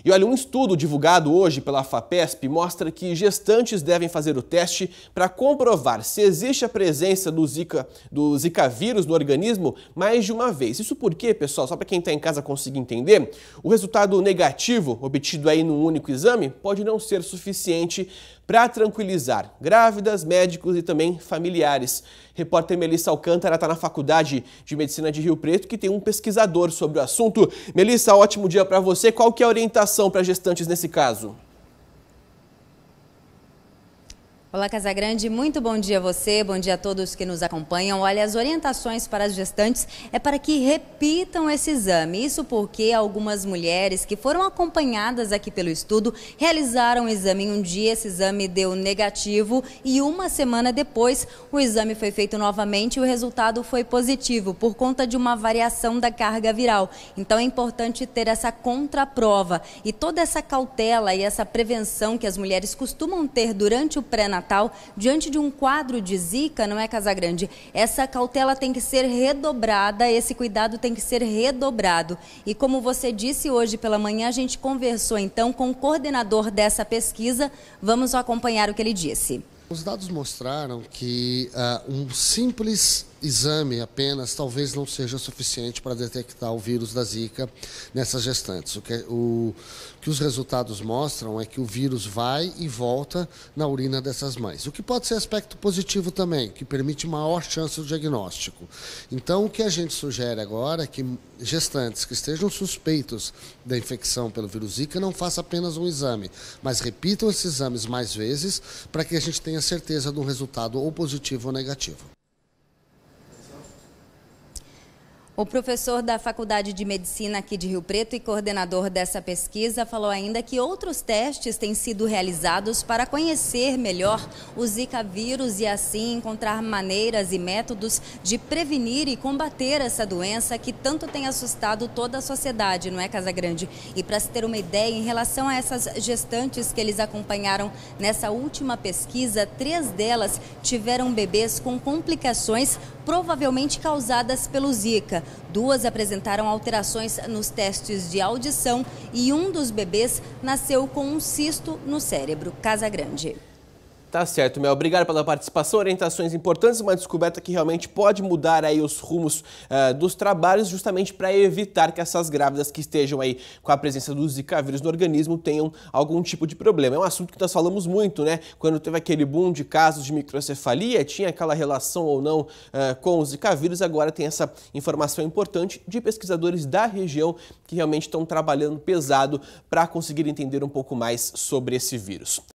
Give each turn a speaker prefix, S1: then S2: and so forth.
S1: E olha, um estudo divulgado hoje pela FAPESP mostra que gestantes devem fazer o teste para comprovar se existe a presença do Zika vírus no organismo mais de uma vez. Isso porque, pessoal, só para quem está em casa conseguir entender, o resultado negativo obtido aí num único exame pode não ser suficiente para tranquilizar grávidas, médicos e também familiares. Repórter Melissa Alcântara está na Faculdade de Medicina de Rio Preto, que tem um pesquisador sobre o assunto. Melissa, ótimo dia para você. Qual que é a orientação para gestantes nesse caso?
S2: Olá, Casagrande, muito bom dia a você, bom dia a todos que nos acompanham. Olha, as orientações para as gestantes é para que repitam esse exame. Isso porque algumas mulheres que foram acompanhadas aqui pelo estudo realizaram o exame em um dia, esse exame deu negativo e uma semana depois o exame foi feito novamente e o resultado foi positivo por conta de uma variação da carga viral. Então é importante ter essa contraprova e toda essa cautela e essa prevenção que as mulheres costumam ter durante o pré-natal diante de um quadro de Zika, não é, Casagrande? Essa cautela tem que ser redobrada, esse cuidado tem que ser redobrado. E como você disse hoje pela manhã, a gente conversou então com o coordenador dessa pesquisa. Vamos acompanhar o que ele disse.
S3: Os dados mostraram que um simples exame apenas talvez não seja suficiente para detectar o vírus da Zika nessas gestantes. O que os resultados mostram é que o vírus vai e volta na urina dessas mães. O que pode ser aspecto positivo também, que permite maior chance do diagnóstico. Então, o que a gente sugere agora é que gestantes que estejam suspeitos da infecção pelo vírus Zika não façam apenas um exame, mas repitam esses exames mais vezes para que a gente tenha certeza de um resultado ou positivo ou negativo.
S2: O professor da Faculdade de Medicina aqui de Rio Preto e coordenador dessa pesquisa falou ainda que outros testes têm sido realizados para conhecer melhor o Zika vírus e assim encontrar maneiras e métodos de prevenir e combater essa doença que tanto tem assustado toda a sociedade, não é, Casagrande? E para se ter uma ideia, em relação a essas gestantes que eles acompanharam nessa última pesquisa, 3 delas tiveram bebês com complicações provavelmente causadas pelo Zika. 2 apresentaram alterações nos testes de audição e um dos bebês nasceu com um cisto no cérebro. Casagrande.
S1: Tá certo, Mel. Obrigado pela participação, orientações importantes, uma descoberta que realmente pode mudar aí os rumos dos trabalhos, justamente para evitar que essas grávidas que estejam aí com a presença do Zika vírus no organismo tenham algum tipo de problema. É um assunto que nós falamos muito, né? Quando teve aquele boom de casos de microcefalia, tinha aquela relação ou não com o Zika vírus, agora tem essa informação importante de pesquisadores da região que realmente estão trabalhando pesado para conseguir entender um pouco mais sobre esse vírus.